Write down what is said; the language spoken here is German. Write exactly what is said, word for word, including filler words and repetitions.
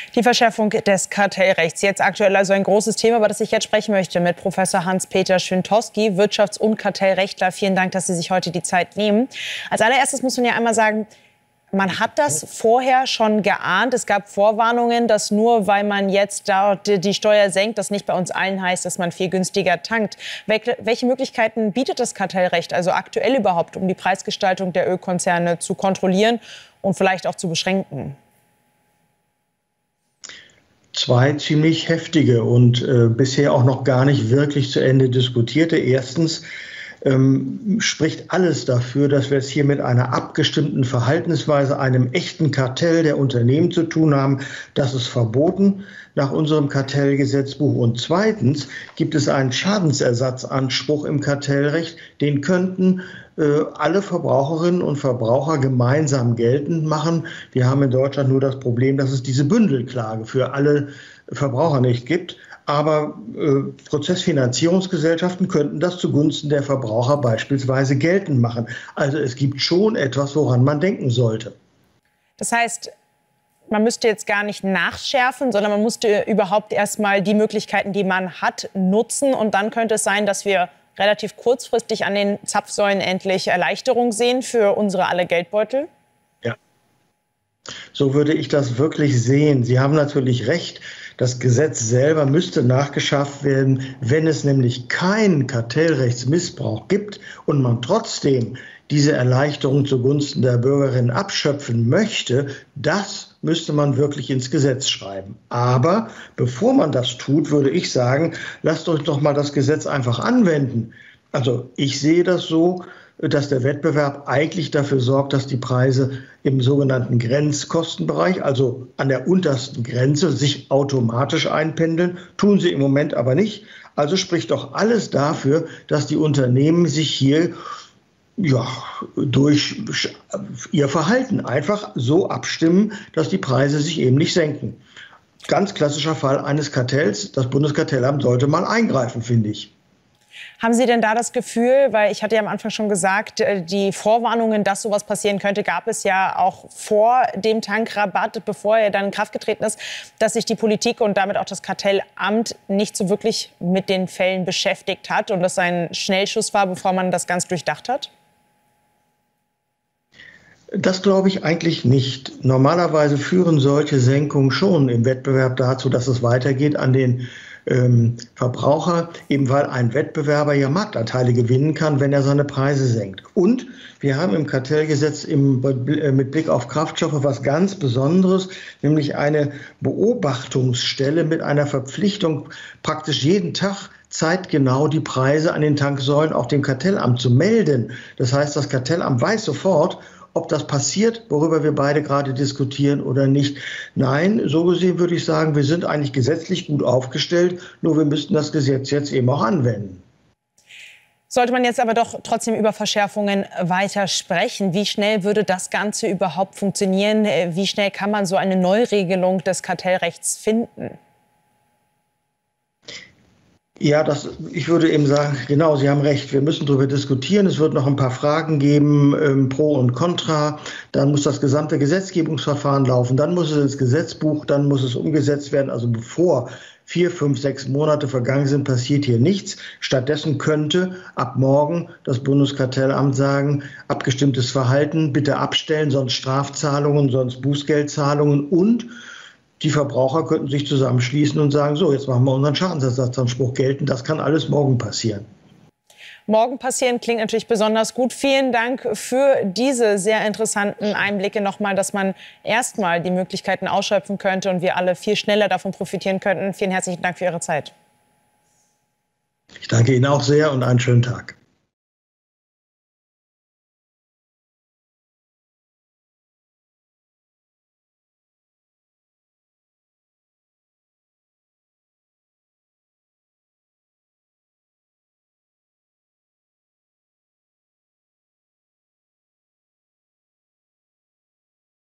Die Verschärfung des Kartellrechts. Jetzt aktuell also ein großes Thema, über das ich jetzt sprechen möchte mit Professor Hans-Peter Schwintowski, Wirtschafts- und Kartellrechtler. Vielen Dank, dass Sie sich heute die Zeit nehmen. Als allererstes muss man ja einmal sagen, man hat das vorher schon geahnt. Es gab Vorwarnungen, dass nur weil man jetzt dort die Steuer senkt, das nicht bei uns allen heißt, dass man viel günstiger tankt. Welche Möglichkeiten bietet das Kartellrecht also aktuell überhaupt, um die Preisgestaltung der Ölkonzerne zu kontrollieren und vielleicht auch zu beschränken? Zwei ziemlich heftige und äh, bisher auch noch gar nicht wirklich zu Ende diskutierte. Erstens ähm, spricht alles dafür, dass wir es hier mit einer abgestimmten Verhaltensweise, einem echten Kartell der Unternehmen zu tun haben. Das ist verboten nach unserem Kartellgesetzbuch. Und zweitens gibt es einen Schadensersatzanspruch im Kartellrecht. Den könnten äh, alle Verbraucherinnen und Verbraucher gemeinsam geltend machen. Wir haben in Deutschland nur das Problem, dass es diese Bündelklage für alle Verbraucher nicht gibt. Aber äh, Prozessfinanzierungsgesellschaften könnten das zugunsten der Verbraucher beispielsweise geltend machen. Also es gibt schon etwas, woran man denken sollte. Das heißt, man müsste jetzt gar nicht nachschärfen, sondern man müsste überhaupt erst mal die Möglichkeiten, die man hat, nutzen. Und dann könnte es sein, dass wir relativ kurzfristig an den Zapfsäulen endlich Erleichterung sehen für unsere alle Geldbeutel. Ja, so würde ich das wirklich sehen. Sie haben natürlich recht. Das Gesetz selber müsste nachgeschärft werden, wenn es nämlich keinen Kartellrechtsmissbrauch gibt und man trotzdem diese Erleichterung zugunsten der Bürgerinnen abschöpfen möchte. Das müsste man wirklich ins Gesetz schreiben. Aber bevor man das tut, würde ich sagen, lasst euch doch mal das Gesetz einfach anwenden. Also ich sehe das so, dass der Wettbewerb eigentlich dafür sorgt, dass die Preise im sogenannten Grenzkostenbereich, also an der untersten Grenze, sich automatisch einpendeln. Tun sie im Moment aber nicht. Also spricht doch alles dafür, dass die Unternehmen sich hier ja, durch ihr Verhalten einfach so abstimmen, dass die Preise sich eben nicht senken. Ganz klassischer Fall eines Kartells. Das Bundeskartellamt sollte mal eingreifen, finde ich. Haben Sie denn da das Gefühl, weil ich hatte ja am Anfang schon gesagt, die Vorwarnungen, dass sowas passieren könnte, gab es ja auch vor dem Tankrabatt, bevor er dann in Kraft getreten ist, dass sich die Politik und damit auch das Kartellamt nicht so wirklich mit den Fällen beschäftigt hat und das ein Schnellschuss war, bevor man das ganz durchdacht hat? Das glaube ich eigentlich nicht. Normalerweise führen solche Senkungen schon im Wettbewerb dazu, dass es weitergeht an den ähm, Verbraucher, eben weil ein Wettbewerber ja Marktanteile gewinnen kann, wenn er seine Preise senkt. Und wir haben im Kartellgesetz im, äh, mit Blick auf Kraftstoffe was ganz Besonderes, nämlich eine Beobachtungsstelle mit einer Verpflichtung, praktisch jeden Tag zeitgenau die Preise an den Tanksäulen auch dem Kartellamt zu melden. Das heißt, das Kartellamt weiß sofort, ob das passiert, worüber wir beide gerade diskutieren oder nicht. Nein, so gesehen würde ich sagen, wir sind eigentlich gesetzlich gut aufgestellt, nur wir müssten das Gesetz jetzt eben auch anwenden. Sollte man jetzt aber doch trotzdem über Verschärfungen weiter sprechen, wie schnell würde das Ganze überhaupt funktionieren? Wie schnell kann man so eine Neuregelung des Kartellrechts finden? Ja, das, ich würde eben sagen, genau, Sie haben recht, wir müssen darüber diskutieren. Es wird noch ein paar Fragen geben, ähm, pro und contra. Dann muss das gesamte Gesetzgebungsverfahren laufen, dann muss es ins Gesetzbuch, dann muss es umgesetzt werden. Also bevor vier, fünf, sechs Monate vergangen sind, passiert hier nichts. Stattdessen könnte ab morgen das Bundeskartellamt sagen, abgestimmtes Verhalten bitte abstellen, sonst Strafzahlungen, sonst Bußgeldzahlungen, und die Verbraucher könnten sich zusammenschließen und sagen, so, jetzt machen wir unseren Schadensersatzanspruch geltend. Das kann alles morgen passieren. Morgen passieren klingt natürlich besonders gut. Vielen Dank für diese sehr interessanten Einblicke nochmal, dass man erstmal die Möglichkeiten ausschöpfen könnte und wir alle viel schneller davon profitieren könnten. Vielen herzlichen Dank für Ihre Zeit. Ich danke Ihnen auch sehr und einen schönen Tag.